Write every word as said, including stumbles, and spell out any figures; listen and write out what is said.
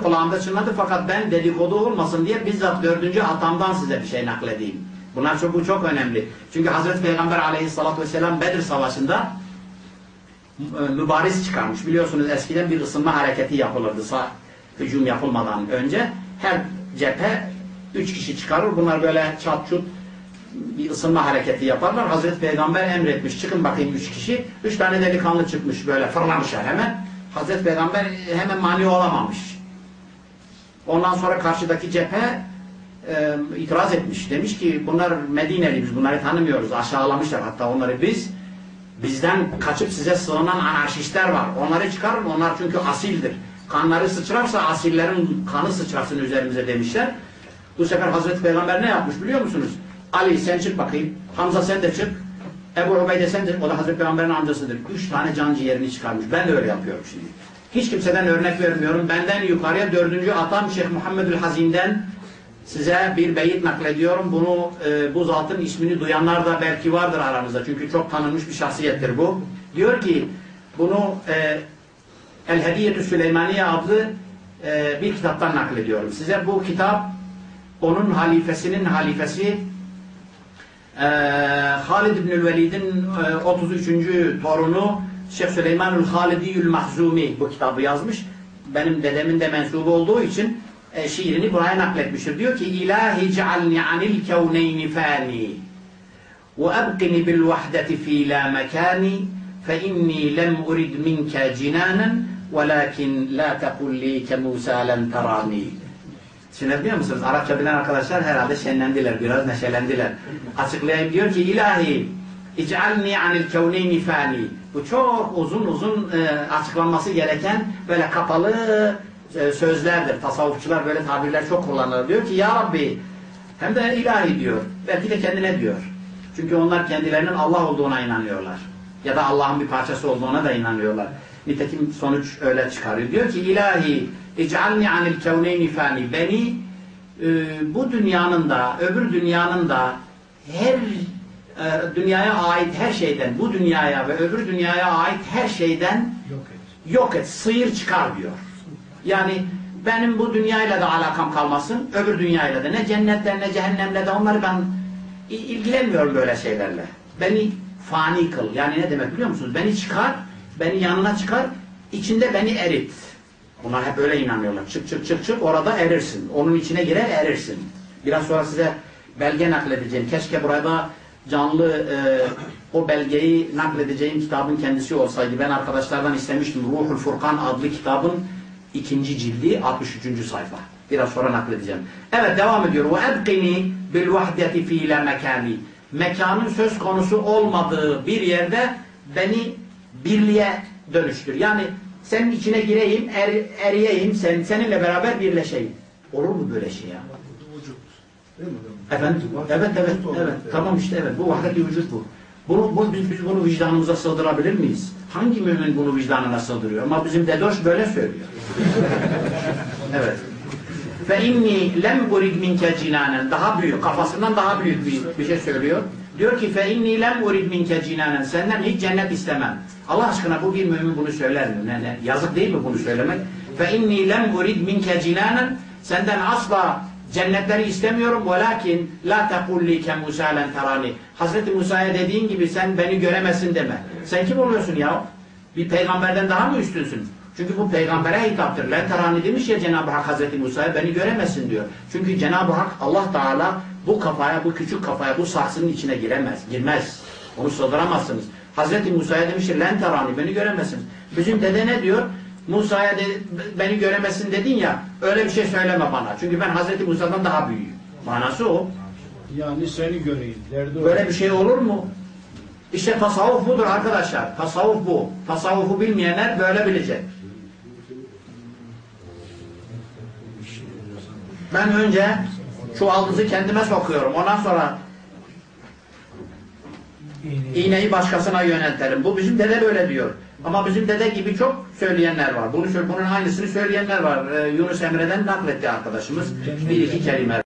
kulağımda çınladı fakat ben dedikodu olmasın diye bizzat dördüncü atamdan size bir şey nakledeyim. Bunlar çok, bu çok önemli. Çünkü Hazreti Peygamber aleyhissalatü vesselam Bedir Savaşı'nda mübariz çıkarmış. Biliyorsunuz eskiden bir ısınma hareketi yapılırdı. Sağ hücum yapılmadan önce. Her cephe üç kişi çıkarır. Bunlar böyle çat çut bir ısınma hareketi yaparlar. Hazreti Peygamber emretmiş. Çıkın bakayım üç kişi. Üç tane delikanlı çıkmış böyle fırlamışlar hemen. Hazreti Peygamber hemen mani olamamış. Ondan sonra karşıdaki cephe e, itiraz etmiş. Demiş ki bunlar Medineli, biz bunları tanımıyoruz. Aşağılamışlar hatta onları biz. Bizden kaçıp size sığınan anarşistler var. Onları çıkarın. Onlar çünkü asildir. Kanları sıçrarsa asillerin kanı sıçrasın üzerimize demişler. Bu sefer Hazreti Peygamber ne yapmış biliyor musunuz? Ali sen çık bakayım. Hamza sen de çık. Ebu Ubeyde sen de, o da Hazreti Peygamber'in amcasıdır. Üç tane can ciğerini çıkarmış. Ben de öyle yapıyorum şimdi. Hiç kimseden örnek vermiyorum. Benden yukarıya dördüncü atam Şeyh Muhammedül Hazin'den size bir beyit naklediyorum. Bunu e, bu zatın ismini duyanlar da belki vardır aranızda. Çünkü çok tanınmış bir şahsiyettir bu. Diyor ki bunu e, El Hediyetü Süleymaniye adlı e, bir kitaptan naklediyorum. Size bu kitap onun halifesinin halifesi e, Halid İbnül Velid'in e, otuz üçüncü torunu Şeyh Süleymanül Halidiyül Mahzumi bu kitabı yazmış. Benim dedemin de mensubu olduğu için e, şiirini buraya nakletmiştir. Diyor ki İlahi cealni anil kevneyni fani ve ebqini bil vahdeti fi la mekani fe inni lem urid minke cinanen velakin la tekulli ke Musa len terani. Düşünebiliyor musunuz? Arapça bilen arkadaşlar herhalde şenlendiler, biraz neşelendiler. Açıklayayım diyor ki İlahi İc'alni anil kevneyni fani. Bu çok uzun uzun e, açıklanması gereken böyle kapalı e, sözlerdir. Tasavvufçular böyle tabirler çok kullanır. Diyor ki ya Rabbi, hem de ilahi diyor. Belki de kendine diyor. Çünkü onlar kendilerinin Allah olduğuna inanıyorlar. Ya da Allah'ın bir parçası olduğuna da inanıyorlar. Nitekim sonuç öyle çıkarıyor. Diyor ki ilahi İc'alni anil kevneyni fani. Beni e, bu dünyanın da öbür dünyanın da her dünyaya ait her şeyden, bu dünyaya ve öbür dünyaya ait her şeyden yok et, yok et sıyır çıkar diyor. Yani benim bu dünyayla da alakam kalmasın, öbür dünyayla da, ne cennetle ne cehennemle de, onları ben ilgilenmiyorum böyle şeylerle. Beni fani kıl. Yani ne demek biliyor musunuz? Beni çıkar, beni yanına çıkar, içinde beni erit. Bunlar hep öyle inanıyorlar. Çık çık çık çık, orada erirsin. Onun içine girer erirsin. Biraz sonra size belge nakledeceğim. Keşke burada canlı e, o belgeyi nakledeceğim kitabın kendisi olsaydı. Ben arkadaşlardan istemiştim. Ruhul Furkan adlı kitabın ikinci cildi altmış üçüncü sayfa. Biraz sonra nakledeceğim. Evet, devam ediyor. وَاَبْقِنِي بِالْوَحْدَةِ ف۪ي لَا مَكَانِي. Mekanın söz konusu olmadığı bir yerde beni birliğe dönüştür. Yani senin içine gireyim, er, eriyeyim, sen, seninle beraber birleşeyim. Olur mu böyle şey ya? Efendim? Evet, evet, evet. Tamam işte, evet. Bu vahdet-i vücut bu. Bunu, bu biz, biz bunu vicdanımıza sığdırabilir miyiz? Hangi mümin bunu vicdanına sığdırıyor? Ama bizim dedoş böyle söylüyor. Evet. Fe inni lem urid minke cinanen. Daha büyük, kafasından daha büyük bir, bir şey söylüyor. Diyor ki fe inni lem urid minke cinanen. Senden hiç cennet istemem. Allah aşkına bu bir mümin bunu söyler mi? Ne, ne? Yazık değil mi bunu söylemek? Fe inni lem urid minke cinanen. Senden asla cennetleri istemiyorum. Velakin la tekulli ke Musa len terani. Hazreti Musa'ya dediğin gibi sen beni göremezsin deme. Sen kim oluyorsun ya? Bir peygamberden daha mı üstünsün? Çünkü bu peygambere hitaptır. Len terani demiş ya Cenab-ı Hak Hazreti Musa'ya, beni göremezsin diyor. Çünkü Cenab-ı Hak Allah Teala bu kafaya, bu küçük kafaya, bu saksının içine giremez. Girmez. Onu sığdıramazsınız. Hazreti Musa'ya demiştir len terani, beni göremezsiniz. Bizim dede ne diyor? Musa'ya beni göremezsin dedin ya, öyle bir şey söyleme bana. Çünkü ben Hazreti Musa'dan daha büyüğüm. Manası o. Yani seni göreyim. Derdi böyle o. Bir şey olur mu? İşte tasavvuf budur arkadaşlar. Tasavvuf bu. Tasavvufu bilmeyenler böyle bilecek. Ben önce çuvaldızı kendime sokuyorum. Ondan sonra iğneyi başkasına yöneltelim. Bu bizim dede böyle diyor. Ama bizim dede gibi çok söyleyenler var. Bunu, bunun aynısını söyleyenler var. Ee, Yunus Emre'den nakletti arkadaşımız. Bir iki kelime.